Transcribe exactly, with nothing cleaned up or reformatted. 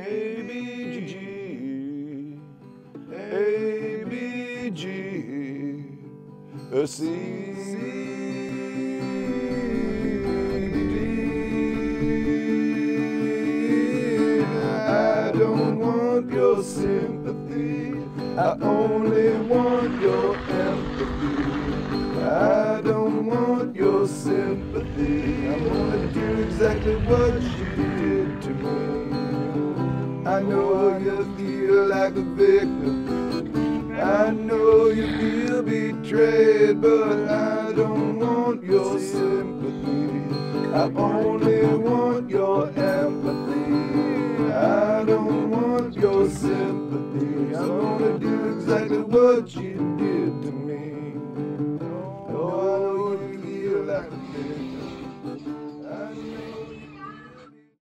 A, B, G, A, B, G, C, D. I don't want your sympathy, I only want your empathy. I don't want your sympathy, I wanna do exactly what you did to me. I know you feel like a victim, I know you feel betrayed, but I don't want your sympathy, I only